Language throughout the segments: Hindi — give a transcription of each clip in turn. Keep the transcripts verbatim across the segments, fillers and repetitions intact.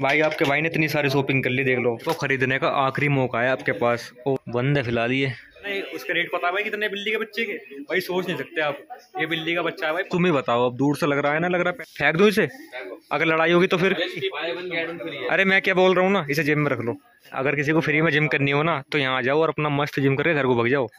भाई आपके भाई ने इतनी सारी शॉपिंग कर ली, देख लो। तो खरीदने का आखिरी मौका है आपके पास। ओ बंद है फिलहाल ये। नहीं उसके रेट पता है भाई कितने बिल्ली के बच्चे के? भाई सोच नहीं सकते आप, ये बिल्ली का बच्चा है भाई। तुम ही बताओ, अब दूर से लग रहा है ना, लग रहा है फेंक दो इसे, अगर लड़ाई होगी तो फिर। अरे मैं क्या बोल रहा हूँ ना, इसे जिम में रख लो। अगर किसी को फ्री में जिम करनी हो ना तो यहाँ आ जाओ और अपना मस्त जिम करके घर को भाग जाओ।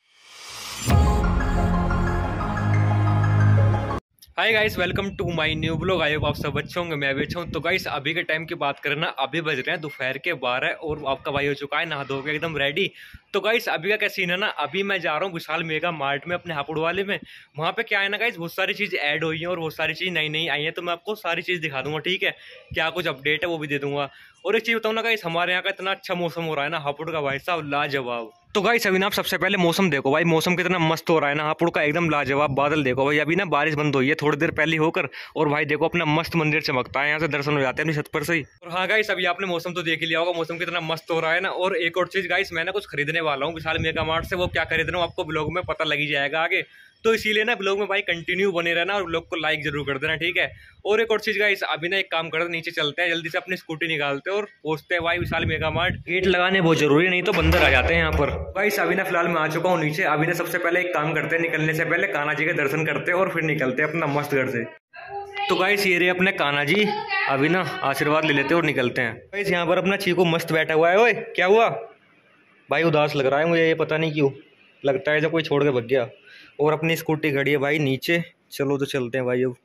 Hi guys, welcome to my new blog. I hope आप सब अच्छे होंगे, मैं भी अच्छा हूँ। तो गाइस अभी के टाइम की बात करें ना, अभी बज रहे हैं दोपहर के बारह और आपका भाई हो चुका है नहा धो के एकदम रेडी। तो गाइस अभी का क्या सीन है ना, अभी मैं जा रहा हूँ विशाल मेगा मार्ट में अपने हापुड़ वाले में। वहाँ पे क्या है ना गाइस, बहुत सारी चीज़ ऐड हुई है और बहुत सारी चीज़ नई नई आई है। तो मैं आपको सारी चीज़ दिखा दूंगा, ठीक है। क्या कुछ अपडेट है वो भी दे दूंगा। और एक चीज़ बताऊँ ना गाइस, हमारे यहाँ का इतना अच्छा मौसम हो रहा है ना हापुड़ का, भाई साहब लाजवाब। तो गाइस अभी ना आप सबसे पहले मौसम देखो भाई, मौसम कितना मस्त हो रहा है ना हापुड़ का, एकदम लाजवाब। बादल देखो भाई, अभी ना बारिश बंद हुई है थोड़ी देर पहले होकर। और भाई देखो अपना मस्त मंदिर चमकता है, यहाँ से दर्शन हो जाते हैं अपनी छत पर से ही। और हाँ गाइस अभी आपने मौसम तो देख ही लिया होगा, मौसम कितना मस्त हो रहा है ना। और एक और चीज़ गाइस, मैं ना कुछ खरीदने वाला हूँ विशाल मेगा मार्ट से। वो क्या खरीद रहा हूँ आपको ब्लॉग में पता लग ही जाएगा आगे। तो इसीलिए ना ब्लॉग में भाई कंटिन्यू बने रहना और ब्लॉग को लाइक जरूर कर देना, ठीक है। और एक और चीज़ गाइस, अभी ना एक काम करते, नीचे चलते हैं जल्दी से, अपनी स्कूटी निकालते हैं और पहुंचते हैं भाई विशाल मेगा मार्ट। गेट लगाने बहुत जरूरी, नहीं तो बंदर आ जाते हैं यहाँ पर। गाइस अभी ना फिलहाल मैं आ चुका हूँ नीचे। अभी ना सबसे पहले एक काम करते हैं, निकलने से पहले कान्हा जी के दर्शन करते हैं और फिर निकलते हैं अपना मस्त घर से। तो गाइस ये रहे अपने कान्हा जी, अभी ना आशीर्वाद ले लेते हैं और निकलते हैं। गाइस यहाँ पर अपना चीकू मस्त बैठा हुआ है। ओए क्या हुआ भाई, उदास लग रहा है मुझे, ये पता नहीं क्यों, लगता है जब कोई छोड़ के भाग गया। और अपनी स्कूटी खड़ी है भाई नीचे, चलो तो चलते हैं भाई अब।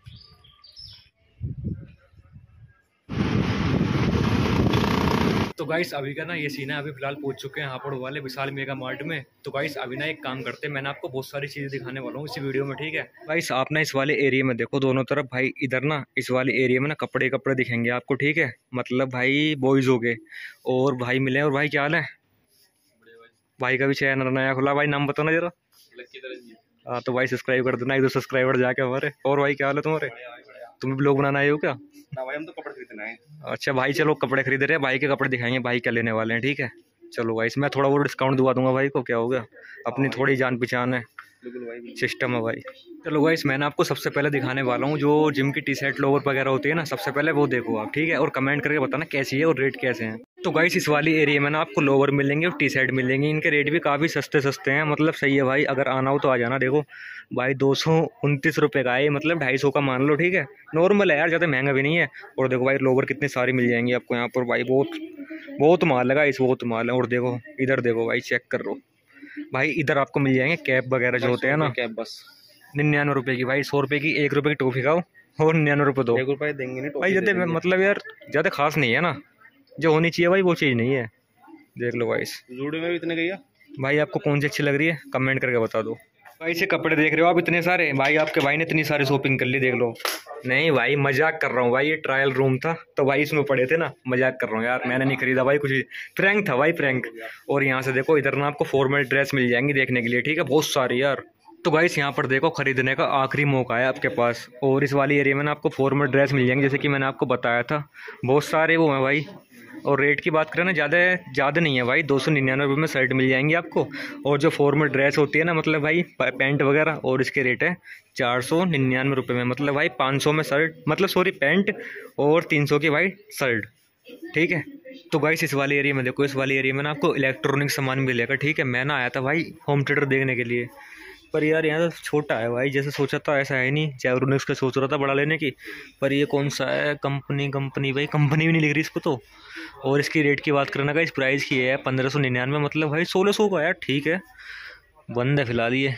तो गाइस अभी का ना ये सीन है, अभी फिलहाल पहुंच चुके हैं हापुड़ वाले विशाल मेगा मार्ट में। तो गाइस अभी ना एक काम करते हैं, मैंने आपको बहुत सारी चीज़ें दिखाने वाला हूँ इसी वीडियो में, ठीक है। गाइस आप ना इस वाले एरिया में देखो दोनों तरफ भाई, इधर ना इस वाले एरिया में ना कपड़े कपड़े दिखेंगे आपको, ठीक है। मतलब भाई बॉयज़ हो गए और भाई मिले। और भाई क्या हाल है भाई? का भी चैनल नया खुला भाई, नाम बताओ ना जरा। हाँ तो भाई सब्सक्राइब कर देना, एक दो सब्सक्राइबर जाके हमारे। और भाई क्या हाल है तुम्हारे? तुम्हें ब्लॉग बनाना आए हो क्या? ना भाई हम तो कपड़े खरीदना है। अच्छा भाई चलो कपड़े खरीद रहे हैं, भाई के कपड़े दिखाएंगे, भाई क्या लेने वाले हैं, ठीक है। चलो भाई इसमें थोड़ा बहुत डिस्काउंट दुआ दूंगा भाई को, क्या हो गया, अपनी थोड़ी जान पहचान है, सिस्टम है भाई। चलो गाइस मैं ना आपको सबसे पहले दिखाने वाला हूँ जो जिम की टी शर्ट लोवर वगैरह होती है ना, सबसे पहले वो देखो आप, ठीक है। और कमेंट करके बताना कैसी है और रेट कैसे हैं। तो गाइस इस वाली एरिया में ना आपको लोवर मिलेंगे और टी शर्ट मिलेंगे, इनके रेट भी काफ़ी सस्ते सस्ते हैं, मतलब सही है भाई। अगर आना हो तो आ जाना। देखो भाई दो सौ उनतीस रुपये का है, मतलब ढाई सौ का मान लो, ठीक है। नॉर्मल है यार, ज़्यादा महंगा भी नहीं है। और देखो भाई लोवर कितनी सारी मिल जाएंगी आपको यहाँ पर भाई, बहुत बहुत माल लगा इस, बहुत माल है। और देखो इधर देखो भाई, चेक कर लो भाई, इधर आपको मिल जाएंगे कैप वगैरह जो होते हैं ना, कैप बस निन्यानवे रुपए की भाई, सौ रुपए की एक रुपए की टॉफी खाओ और निन्यानवे रुपये दो। एक रुपये देंगे नहीं भाई ज़्यादा मतलब यार ज़्यादा खास नहीं है ना, जो होनी चाहिए भाई वो चीज़ नहीं है। देख लो भाई जूडे में भी इतने गई भाई, आपको कौन सी अच्छी लग रही है कमेंट करके बता दो। भाई से कपड़े देख रहे हो आप इतने सारे, भाई आपके भाई ने इतनी सारी शॉपिंग कर ली, देख लो। नहीं भाई मजाक कर रहा हूँ भाई, ये ट्रायल रूम था तो भाई इसमें पड़े थे ना, मजाक कर रहा हूँ यार, मैंने नहीं खरीदा भाई कुछ भी, प्रैंक था भाई प्रैंक। और यहाँ से देखो इधर ना आपको फॉर्मल ड्रेस मिल जाएंगी देखने के लिए, ठीक है, बहुत सारी यार। तो गाइस यहाँ पर देखो खरीदने का आखिरी मौका है आपके पास। और इस वाली एरिया में ना आपको फॉर्मल ड्रेस मिल जाएंगे, जैसे कि मैंने आपको बताया था, बहुत सारे वो हैं भाई। और रेट की बात करें ना, ज़्यादा ज़्यादा नहीं है भाई, दो सौ निन्यानवे रुपये में शर्ट मिल जाएंगी आपको। और जो फॉर्मल ड्रेस होती है ना, मतलब भाई पैंट वगैरह, और इसके रेट है चार सौ निन्यानवे रुपये में, मतलब भाई पाँच सौ में शर्ट, मतलब सॉरी पैंट, और तीन सौ की भाई शर्ट, ठीक है। तो गाइस इस वाले एरिया में देखो, इस वाले एरिया में ना आपको इलेक्ट्रॉनिक सामान मिलेगा, ठीक है। मैं ना आया था भाई होम थिएटर देखने के लिए, पर यार यहाँ तो छोटा है भाई, जैसे सोचा था ऐसा है नहीं। जैवरोनिक्स का सोच रहा था बड़ा लेने की, पर ये कौन सा है, कंपनी कंपनी भाई, कंपनी भी नहीं लिख रही इसको तो। और इसकी रेट की बात करना का, इस प्राइस की है पंद्रह सौ निन्यानवे, मतलब भाई सोलह सौ का यार, ठीक है। बंद है फिलहाल ये,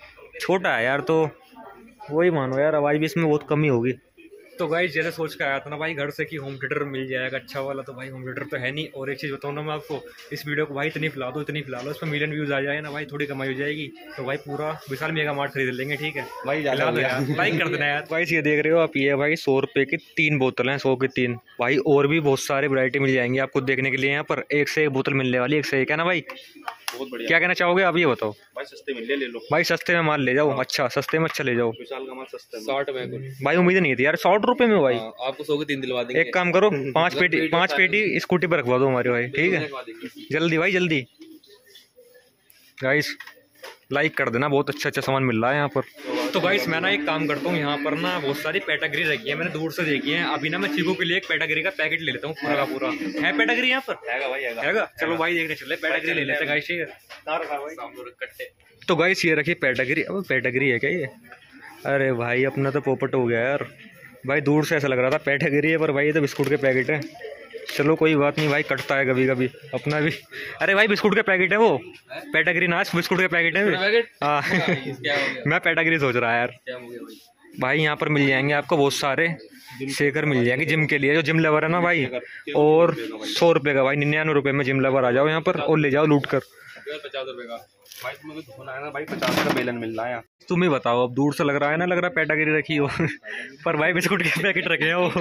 छोटा है यार, तो वही मानो यार, आवाज़ भी इसमें बहुत कमी होगी। तो गाइस जैसे सोच के आया था ना भाई घर से कि होम थिएटर मिल जाएगा अच्छा वाला, तो भाई होम थिएटर तो है नहीं। और एक चीज़ बताऊँ ना मैं आपको, इस वीडियो को भाई इतनी फैला दो इतनी फैला लो, इस पर मिलियन व्यूज़ आ जाए ना भाई, थोड़ी कमाई हो जाएगी। तो भाई पूरा विशाल मेगा मार्ट खरीद लेंगे, ठीक है भाई, लाइक कर देना यार। भाई ये देख रहे हो आप, ये भाई सौ रुपये की तीन बोतल हैं, सौ की तीन भाई। और भी बहुत सारे वैरायटी मिल जाएंगी आपको देखने के लिए, यहाँ पर एक से एक बोतल मिलने वाली, एक से एक है ना भाई। बहुत बढ़िया, क्या कहना चाहोगे आप ये बताओ। भाई सस्ते में ले ले लो भाई, सस्ते में माल ले जाओ। अच्छा सस्ते में अच्छा ले जाओ, विशाल का माल सस्ता है, साठ में भाई उम्मीद नहीं थी यार साठ रुपये में भाई। हाँ, आपको सौ के तीन दिलवा देंगे। एक काम करो, पांच पेटी पांच पेटी स्कूटी पर रखवा दो हमारे भाई, ठीक है, जल्दी भाई जल्दी। गाइस लाइक कर देना, बहुत अच्छा अच्छा सामान मिल रहा है यहाँ पर। तो गाइस मैं ना एक काम करता हूँ, यहाँ पर ना बहुत सारी पेटागरी रखी है, मैंने दूर से देखी है। अभी ना मैं चीकू के लिए एक पेटागरी का पैकेट ले लेता हूँ पूरा का पूरा। है पेटागरी यहाँ पर? हैगा भाई, हैगा। चलो भाई देखने चले, पेटागरी ले लेते गाइस। तो गाइस ये रखी पेटागरी। अब पेटागरी है क्या ये? अरे भाई अपना तो पोपट हो गया यार भाई, दूर से ऐसा लग रहा था पेटागरी है, पर भाई ये तो बिस्कुट के पैकेट है। चलो कोई बात नहीं भाई, कटता है कभी कभी अपना भी। अरे भाई बिस्कुट के पैकेट है वो, पेटागरी ना बिस्कुट के पैकेट है। हाँ मैं पेटागरी सोच रहा है यार। भाई यहाँ पर मिल जाएंगे आपको बहुत सारे शेकर मिल जाएंगे जिम के लिए, जो जिम लेवर है ना भाई। और सौ रुपये का भाई, निन्यानवे रुपये में जिम लेवर आ जाओ यहाँ पर और ले जाओ लूट कर। पचास रुपए का भाई, तुम्हें तो फोन आया ना भाई, पचास का बेलन मिल रहा है। तुम ही बताओ, अब दूर से लग रहा है ना, लग रहा है पेटागरी रखी हो पर भाई बिस्कुट के पैकेट रखे हो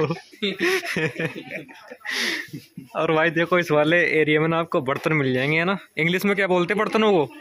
और भाई देखो इस वाले एरिया में ना आपको बर्तन मिल जाएंगे, है ना। इंग्लिश में क्या बोलते हैं बर्तनों को?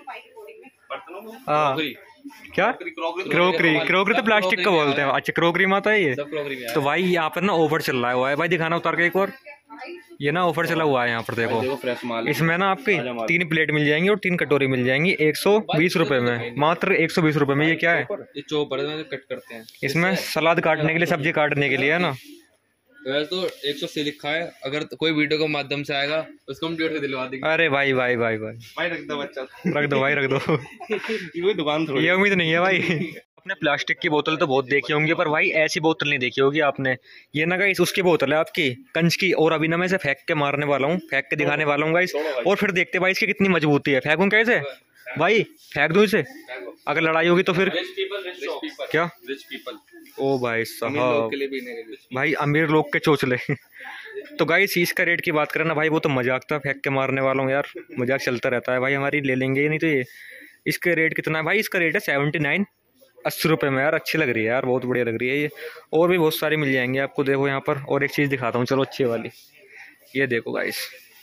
हाँ क्या? क्रोकरी। क्रोकरी तो प्लास्टिक का बोलते हैं। अच्छा क्रोकरी में आता है ये। तो भाई यहाँ पर ना ऑफर चल रहा हुआ है भाई, दिखाना उतार के एक और। ये ना ऑफर चला हुआ है यहाँ पर, देखो, देखो फ्रेश माल। इसमें ना आपकी तीन प्लेट मिल जाएंगी और तीन कटोरी मिल जाएंगी एक सौ बीस रुपए में, मात्र एक सौ बीस रुपए में। ये क्या है? ये चॉपर है, कट करते हैं। इसमें सलाद काटने के लिए, सब्जी काटने के लिए, है ना। तो एक सौ अस्सी लिखा है, अगर कोई वीडियो के माध्यम से आएगा उसको हम डेढ़ से दिलवा देंगे। अरे भाई भाई भाई भाई भाई रख दो बच्चा, रख दो भाई रख दो ये दुकान थोड़ी, ये उम्मीद नहीं है भाई। आपने प्लास्टिक की बोतल तो बहुत देखी होंगी, पर भाई ऐसी बोतल नहीं देखी होगी आपने। ये ना गाइस उसकी बोतल है आपकी, कंच की। और अभी ना मैं इसे फेंक के मारने वाला हूँ, फेंक के दिखाने वाला हूँ गाइस, और फिर देखते भाई इसकी कितनी मजबूती है। फेंकूं कैसे भाई? फेंक दूं इसे? अगर लड़ाई होगी तो फिर क्या? ओ भाई साहब, भाई अमीर लोग के चोचले तो गाइस इसका रेट की बात करें ना भाई, वो तो मजाक था, फेंक के मारने वाला हूँ यार, मजाक चलता रहता है भाई हमारी, ले लेंगे ही नहीं तो ये। इसका रेट कितना है भाई? इसका रेट है सेवेंटी नाइन, अस्सी रुपये में यार। अच्छी लग रही है यार, बहुत बढ़िया लग रही है ये। और भी बहुत सारी मिल जाएंगे आपको, देखो यहाँ पर। और एक चीज़ दिखाता हूँ, चलो अच्छी वाली, ये देखो गाइस।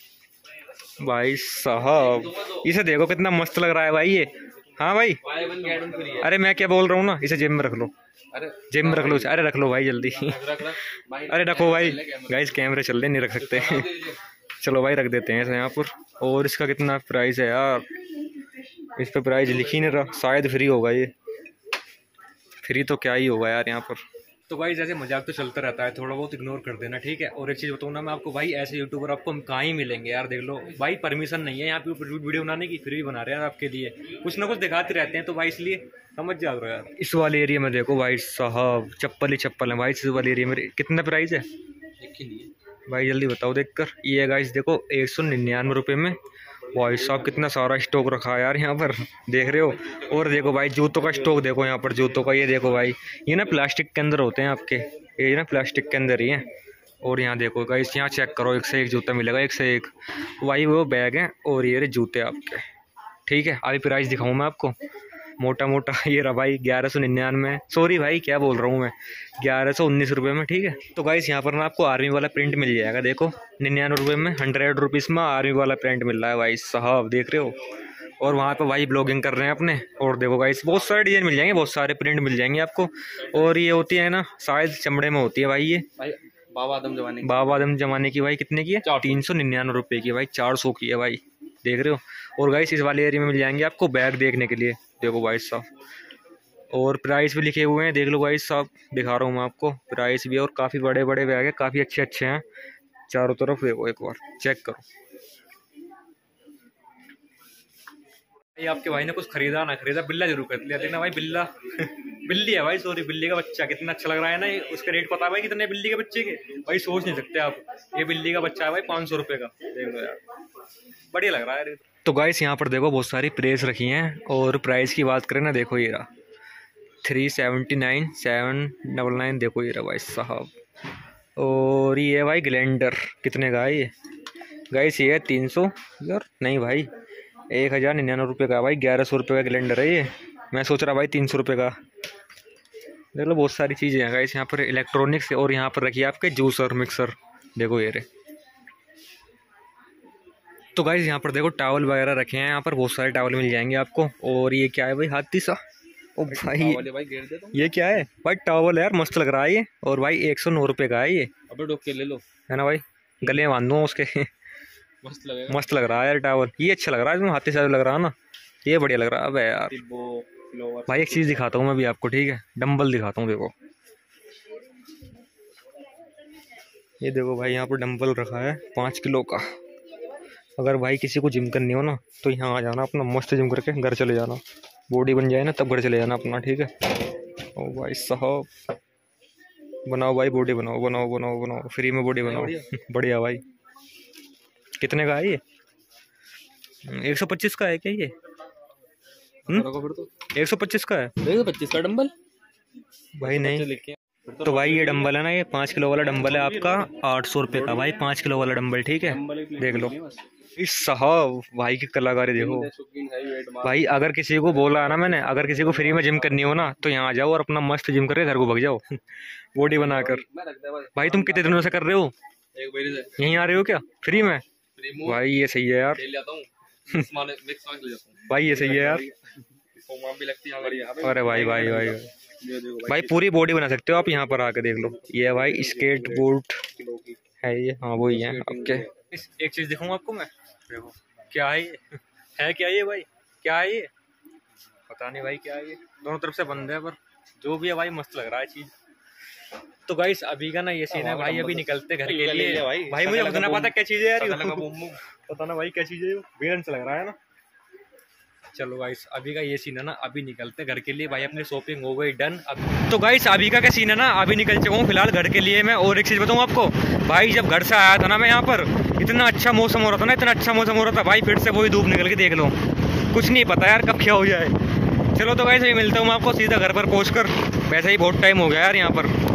भाई साहब इसे देखो कितना मस्त लग रहा है भाई ये। हाँ भाई, अरे मैं क्या बोल रहा हूँ ना, इसे जेब में रख लो, जेब में रख लो। अरे रख लो भाई जल्दी अरे रखो भाई, गाइस कैमरे चल रहे, नहीं रख सकते चलो भाई रख देते हैं इसे यहाँ पर। और इसका कितना प्राइस है यार? इस पर प्राइस लिखी नहीं रहा, शायद फ्री होगा ये। फ्री तो क्या ही होगा यार यहाँ पर। तो भाई जैसे मजाक तो चलता रहता है, थोड़ा बहुत इग्नोर कर देना, ठीक है। और एक चीज़ बताऊँ ना मैं आपको भाई, ऐसे यूट्यूबर आपको कहाँ ही मिलेंगे यार। देख लो भाई, परमिशन नहीं है यहाँ पे वीडियो बनाने की, फिर भी बना रहे हैं आपके लिए, कुछ ना कुछ दिखाते रहते हैं, तो भाई इसलिए समझ जाओ यार। इस वाले एरिया में देखो भाई साहब, चप्पल ही चप्पल है भाई। इस वाले एरिया में कितना प्राइस है भाई? जल्दी बताओ देख कर। ये गाइस देखो एक सौ निन्यानवे रुपये में। भाई साहब कितना सारा स्टॉक रखा है यार यहाँ पर, देख रहे हो। और देखो भाई जूतों का स्टॉक देखो यहाँ पर, जूतों का। ये देखो भाई, ये ना प्लास्टिक के अंदर होते हैं आपके, ये ना प्लास्टिक के अंदर ही है। और यहाँ देखो गाइस, यहाँ चेक करो, एक से एक जूता मिलेगा, एक से एक। भाई वो बैग है और ये रहे जूते आपके, ठीक है। अभी प्राइस दिखाऊँ मैं आपको मोटा मोटा। ये रहा भाई ग्यारह सौ निन्यानवे, सॉरी भाई क्या बोल रहा हूँ मैं, ग्यारह सौ उन्नीस रुपये में, ठीक है। तो गाइस यहाँ पर ना आपको आर्मी वाला प्रिंट मिल जाएगा, देखो निन्यानवे रुपये में, हंड्रेड रुपीज़ में आर्मी वाला प्रिंट मिल रहा है भाई साहब, देख रहे हो। और वहाँ पे भाई ब्लॉगिंग कर रहे हैं अपने। और देखो गाइस बहुत सारे डिजाइन मिल जाएंगे, बहुत सारे प्रिंट मिल जाएंगे आपको। और ये होती है ना शायद चमड़े में होती है भाई, ये बाबा आदम जमाने की, बाबा आदम जमाने की भाई। कितने की है? तीन सौ निन्यानवे रुपये की भाई, चार सौ की है भाई, देख रहे हो। और गाइस इस वाले एरिया में मिल जाएंगे आपको बैग देखने के लिए, देखो भाई साहब। और प्राइस भी लिखे हुए हैं, देख लो भाई साहब, दिखा रहा हूँ मैं आपको प्राइस भी। और काफ़ी बड़े बड़े बैग है, काफ़ी अच्छे अच्छे हैं चारों तरफ, देखो एक बार चेक करो। भाई आपके भाई ने कुछ खरीदा ना खरीदा, बिल्ला जरूर खरीद लिया देखना भाई, बिल्ला बिल्ली है भाई, सॉरी बिल्ली का बच्चा। कितना अच्छा लग रहा है ना ये, उसका रेट पता है भाई कितने बिल्ली के बच्चे के? भाई सोच नहीं सकते आप, ये बिल्ली का बच्चा है भाई पाँच सौ रुपये का, देख लो यार, बढ़िया लग रहा है। तो गाइस यहाँ पर देखो बहुत सारी प्रेस रखी हैं। और प्राइस की बात करें ना, देखो ये रहा three seventy nine, seven double nine, देखो ये रहा भाई साहब। और ये है भाई ग्लैंडर, कितने का है ये गाइस? ये है तीन सौ यार, नहीं भाई एक हज़ार निन्यानवे रुपये का भाई, ग्यारह सौ रुपये का ग्लैंडर है ये। मैं सोच रहा भाई तीन सौ रुपये का। देख लो बहुत सारी चीज़ें हैं गाइस यहाँ पर इलेक्ट्रॉनिक्स। और यहाँ पर रखिए आपके जूसर मिक्सर, देखो ये रहे। तो गाइस यहाँ पर देखो टावल वगैरह रखे हैं, यहाँ पर बहुत सारे टावल मिल जाएंगे आपको। और ये क्या है भाई? हाथी सा, ओ भाई भाई घेर दे तो। ये क्या है भाई? टावल यार, मस्त लग रहा है ये। और भाई एक सौ नौ रुपये का है ये। अबे डोक के ले लो, है ना भाई, गले में बांध दूँ उसके मस्त लगेगा, मस्त लग रहा है यार टावल। ये अच्छा लग रहा है, इसमें हाथी सा लग रहा है ना, ये बढ़िया लग रहा है। अब यार भाई एक चीज़ दिखाता हूँ मैं भी आपको, ठीक है, डंबल दिखाता हूँ, देखो ये देखो भाई, यहाँ पर डंबल रखा है पाँच किलो का। अगर भाई किसी को जिम करनी हो ना तो यहाँ आ जाना, अपना मस्त जिम करके घर चले जाना, बॉडी बन जाए ना तब घर चले जाना अपना, ठीक है। ओ भाई साहब, बनाओ भाई बॉडी, बनाओ बनाओ बनाओ बनाओ, फ्री में बॉडी बनाओ। बढ़िया भाई। कितने का है ये? एक सौ पच्चीस का है क्या ये? एक सौ पच्चीस का है? एक सौ पच्चीस का डंबल भाई नहीं। तो भाई ये डंबल है ना, ये पाँच किलो वाला डंबल है आपका आठ सौ रुपये का भाई, पाँच किलो वाला डंबल, ठीक है। देख लो इस साहब भाई की कलाकारी देखो भाई। अगर किसी को बोला है ना मैंने, अगर किसी को फ्री में जिम करनी हो ना तो यहाँ आ जाओ और अपना मस्त जिम करके घर को भाग जाओ बॉडी बनाकर। भाई तुम कितने दिनों से कर रहे हो? एक महीने से। यहीं आ रहे हो क्या फ्री में? भाई ये सही है यार भाई, ये सही है यार। अरे भाई भाई भाई भाई पूरी बॉडी बना सकते हो आप यहाँ पर आके, देख लो ये भाई स्केट बोर्ड है ये, हाँ वही है आपके। एक चीज़ दिखाऊँ आपको मैं, देखो क्या है ये, है क्या ये भाई, क्या है ये पता नहीं भाई क्या है ये, दोनों तरफ से बंद है पर जो भी है भाई मस्त लग रहा है चीज़। तो गाइस अभी का ना ये सीन है भाई, अभी निकलते घर के लिए भाई। भाई मुझे पता ना पता क्या चीज़ है यार, पता ना भाई क्या चीज़ है, बेरन से लग रहा है ना। चलो गाइस अभी का ये सीन है ना, अभी निकलते घर के लिए भाई, अपनी शॉपिंग हो गई डन। अब तो गाइस अभी का क्या सीन है ना, अभी निकल चुका हूँ फिलहाल घर के लिए मैं। और एक चीज़ बताऊँ आपको भाई, जब घर से आया था ना मैं यहाँ पर, इतना अच्छा मौसम हो रहा था ना, इतना अच्छा मौसम हो रहा था भाई, फिर से वही धूप निकल के देख लो, कुछ नहीं पता यार कब क्या हो जाए। चलो तो गाइस अभी मिलता हूँ मैं आपको सीधा घर पर पहुँच कर, वैसे ही बहुत टाइम हो गया यार यहाँ पर।